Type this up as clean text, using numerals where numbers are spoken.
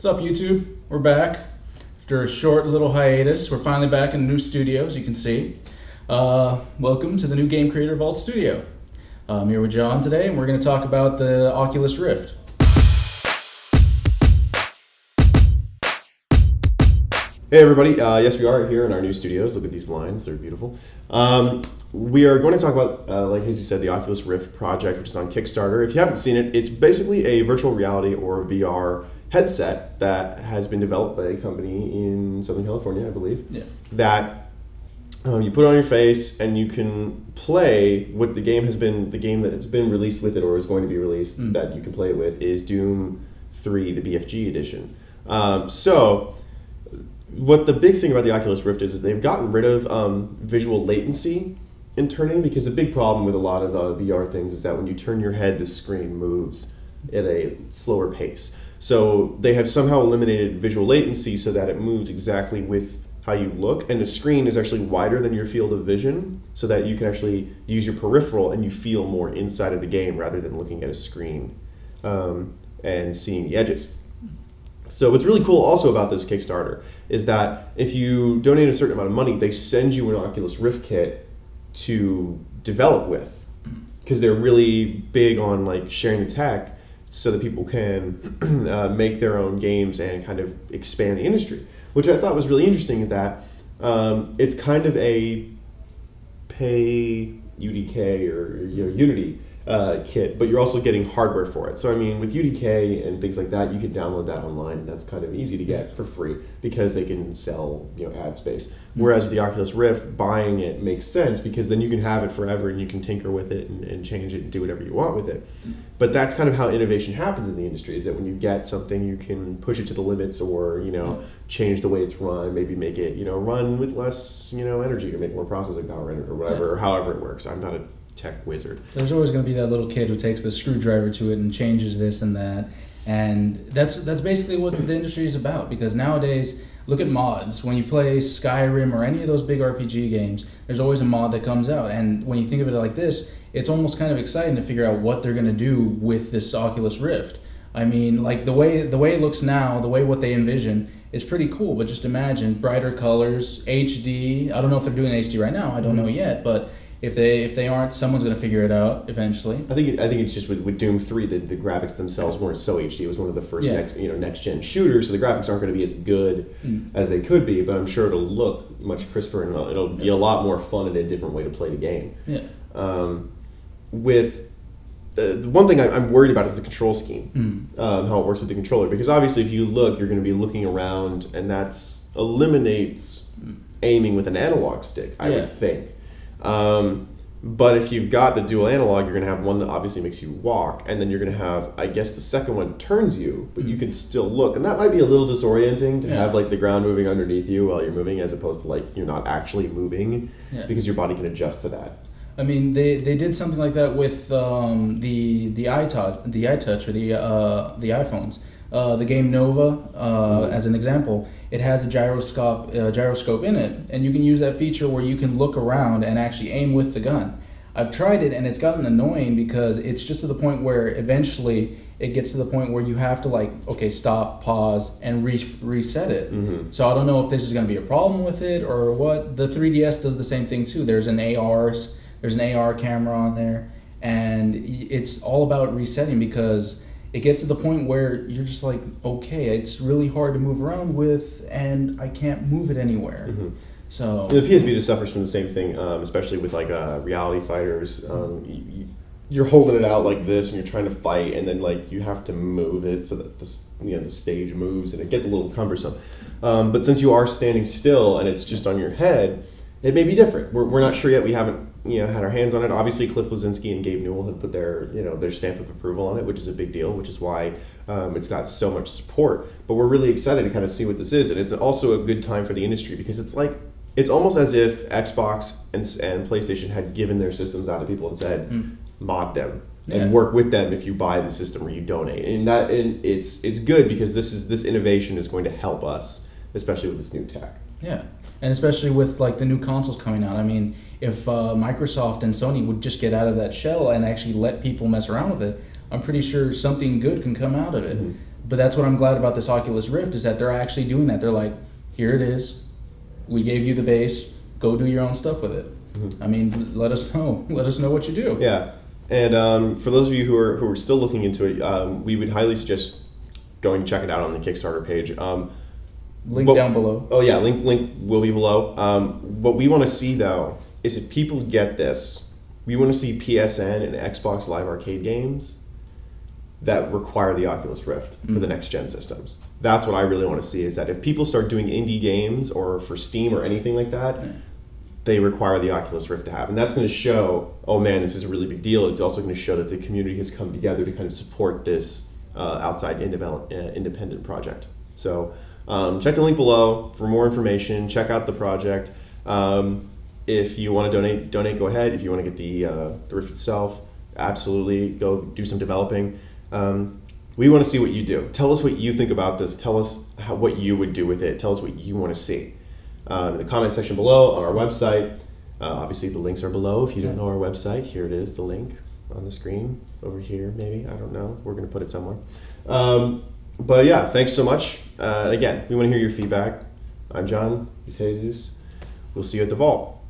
What's up, YouTube? We're back. After a short little hiatus, we're finally back in a new studio, as you can see. Welcome to the new Game Creator Vault studio. I'm here with John today, and we're going to talk about the Oculus Rift. Hey everybody, yes we are here in our new studios. Look at these lines, they're beautiful. We are going to talk about, like Jesus said, the Oculus Rift project, which is on Kickstarter. If you haven't seen it, it's basically a virtual reality or VR headset that has been developed by a company in Southern California, I believe. Yeah. That you put on your face and you can play what the game that's been released with it or is going to be released that you can play it with is Doom 3, the BFG edition. What the big thing about the Oculus Rift is they've gotten rid of visual latency in turning, because the big problem with a lot of VR things is that when you turn your head, the screen moves at a slower pace. So they have somehow eliminated visual latency so that it moves exactly with how you look, and the screen is actually wider than your field of vision so that you can actually use your peripheral and you feel more inside of the game rather than looking at a screen and seeing the edges. So what's really cool also about this Kickstarter is that if you donate a certain amount of money, they send you an Oculus Rift kit to develop with, because they're really big on like sharing the tech so that people can make their own games and kind of expand the industry, which I thought was really interesting. That it's kind of a pay UDK or Unity kit, but you're also getting hardware for it. So I mean, with UDK and things like that, you can download that online, and that's kind of easy to get for free because they can sell ad space. Whereas with the Oculus Rift, buying it makes sense because then you can have it forever and you can tinker with it and change it and do whatever you want with it. But that's kind of how innovation happens in the industry, is that when you get something, you can push it to the limits or change the way it's run, maybe make it run with less energy or make more processing power in it or whatever, or however it works. I'm not a tech wizard. There's always going to be that little kid who takes the screwdriver to it and changes this and that, and that's basically what the industry is about. Because nowadays, look at mods. When you play Skyrim or any of those big RPG games, there's always a mod that comes out, and when you think of it like this, it's almost kind of exciting to figure out what they're going to do with this Oculus Rift. I mean, like the way it looks now, what they envision is pretty cool. But just imagine brighter colors, HD. I don't know if they're doing HD right now. I don't know yet, but if they aren't, someone's going to figure it out eventually. I think it's just with Doom 3, the graphics themselves weren't so HD. It was one of the first next gen shooters, so the graphics aren't going to be as good as they could be. But I'm sure it'll look much crisper and it'll be a lot more fun and a different way to play the game. Yeah. The one thing I'm worried about is the control scheme, how it works with the controller. Because obviously, if you look, you're going to be looking around, and that eliminates aiming with an analog stick, I would think. But if you've got the dual analog, you're going to have one that obviously makes you walk, and then you're going to have, I guess the second one turns you, but you can still look. And that might be a little disorienting to have like the ground moving underneath you while you're moving, as opposed to like you're not actually moving, because your body can adjust to that. I mean, they did something like that with the iTouch or the iPhones. The game Nova, as an example, it has a gyroscope in it, and you can use that feature where you can look around and actually aim with the gun. I've tried it, and it's gotten annoying because it's just to the point where eventually it gets to the point where you have to stop, pause, and reset it. So I don't know if this is going to be a problem with it or what. The 3DS does the same thing too. There's an AR camera on there, and it's all about resetting because it gets to the point where you're just like, okay, it's really hard to move around with, and I can't move it anywhere. So the PS Vita suffers from the same thing, especially with like reality fighters. You're holding it out like this, and you're trying to fight, and then like you have to move it so that the stage moves, and it gets a little cumbersome. But since you are standing still and it's just on your head, it may be different. We're not sure yet. We haven't had our hands on it. Obviously, Cliff Bleszinski and Gabe Newell have put their stamp of approval on it, which is a big deal, which is why it's got so much support. But we're really excited to kind of see what this is, and it's also a good time for the industry because it's almost as if Xbox and PlayStation had given their systems out to people and said, mod them and work with them if you buy the system or you donate. And it's good because this innovation is going to help us, especially with this new tech. Yeah. And especially with like the new consoles coming out. I mean, if Microsoft and Sony would just get out of that shell and actually let people mess around with it, I'm pretty sure something good can come out of it. But that's what I'm glad about this Oculus Rift, is that they're actually doing that. They're like, here it is. We gave you the base. Go do your own stuff with it. I mean, let us know. Let us know what you do. Yeah. And for those of you who are still looking into it, we would highly suggest going to check it out on the Kickstarter page. Link down below. Oh yeah, link will be below. What we want to see though is if people get this, we want to see PSN and Xbox Live Arcade games that require the Oculus Rift for the next gen systems. That's what I really want to see, is that if people start doing indie games or for Steam or anything like that, they require the Oculus Rift to have. And that's going to show, oh man, this is a really big deal. It's also going to show that the community has come together to kind of support this outside independent project. So check the link below for more information. Check out the project. If you want to donate, go ahead. If you want to get the Rift itself, absolutely go do some developing. We want to see what you do. Tell us what you think about this. Tell us what you would do with it. Tell us what you want to see. In the comment section below on our website. Obviously the links are below. If you don't know our website, here it is, the link on the screen over here, maybe. I don't know. We're going to put it somewhere. But yeah, thanks so much. Again, we want to hear your feedback. I'm John. He's Jesus. We'll see you at the vault.